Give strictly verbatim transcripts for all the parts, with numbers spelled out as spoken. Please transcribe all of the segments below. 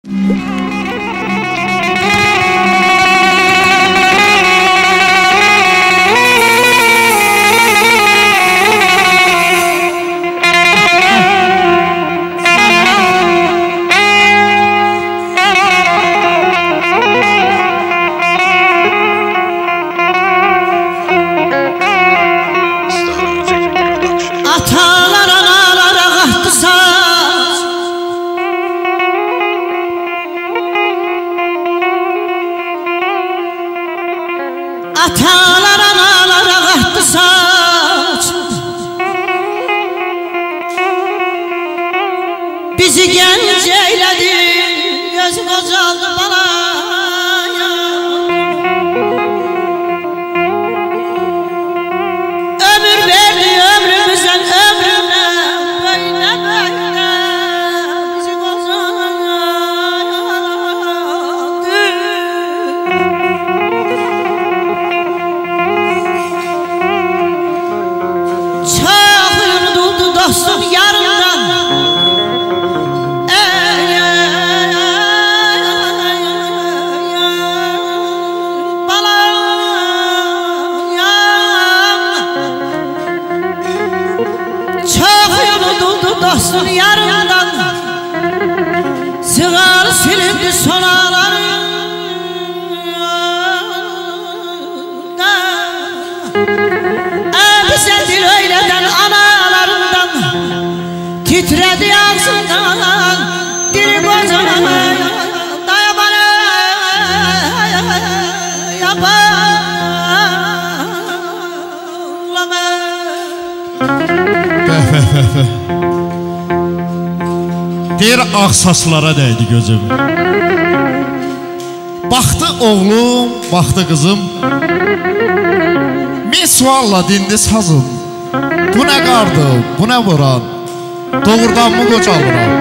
Atalar analara qahtı saç, bizi genç eyledi, göz qocaldı balaya. Ömür verdi ömrümüzden ömrüne, böyle böyle bizi qocaldı. Dostum yarından ey, ey, balayam, çok yoruldu dostum yarından, sığar silindi sonaları. Bizedir öyleden analarından, titredi ağzından, dili kocaman dayamanı yapalama. Bəh, bəh, bəh, bəh. Deyir, ağ saçlara dəydi gözüm. Baxdı oğlum, baxdı qızım, min sualla dindi sazım. Bu nə qardı, bu nə vuran, doğrudan mı qocalıram?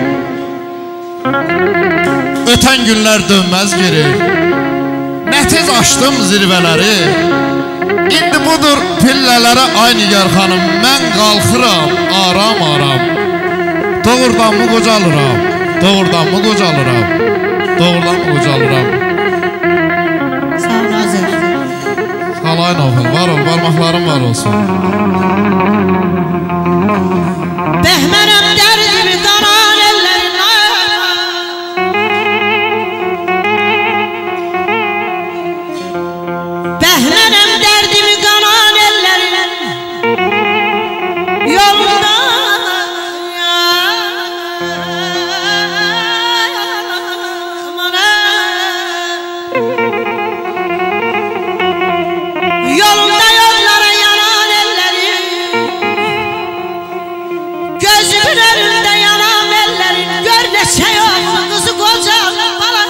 Ötən günlər dönməz geri, nə tez açdım zirvələri. İndi budur pillələrə ay Nigar xanım, mən qalxıram aram aram. Doğrudan mı qocalıram, doğrudan mı qocalıram, doğrudan mı qocalıram? Sağ ol Nazır. Salayın oğul, var ol, barmaqlarım var olsun. Behmenem derdimi daran ellerine, Behmenem derdimi kanan ellerine, yolda yolunda yollara yanan ellerim, gözümün önünde yanan ellerim, gör ne şey oldu kızı kocalı bana.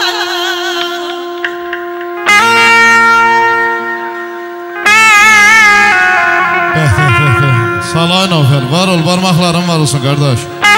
Bəh, bəh, bəh, bəh. Salayın oğul, var ol, barmaqlarım var olsun qardaş.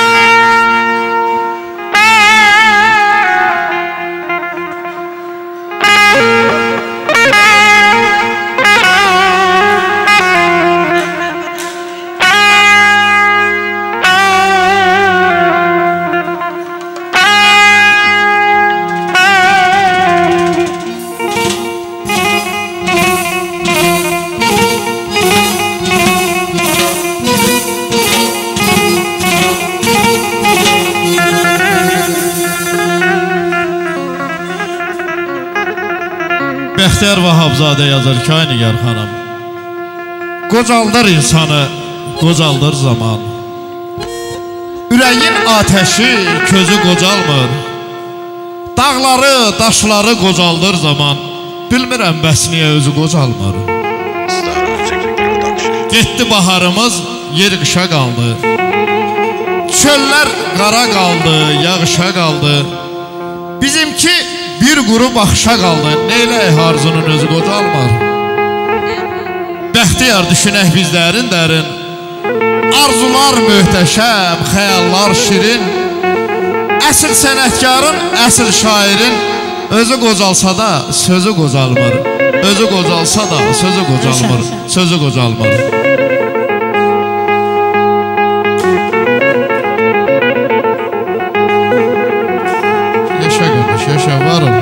Bəxtiyar Vahabzadə yazır ki, ay Nigar xanım, qocaldır insanı, qocaldır zaman. Ürəyin ateşi, közü qocalmır. Dağları, daşları qocaldır zaman. Bilmirəm bəs niyə özü qocalmır. Getdi baharımız, yer qışa qaldı. Çöllər qara qaldı, yağışa qaldı. Bizimki bir quru baxışa qaldı. Neylək arzunun özü qocalmır. Bəxtiyar düşünək biz dərin dərin. Arzular möhtəşəm, xəyallar şirin. Əsl sənətkarın, əsl şairin özü qocalsa da sözü qocalmır. Özü qocalsa da sözü qocalmır. Sözü qocalmır. Yaşa qədər. Yaşa var ol.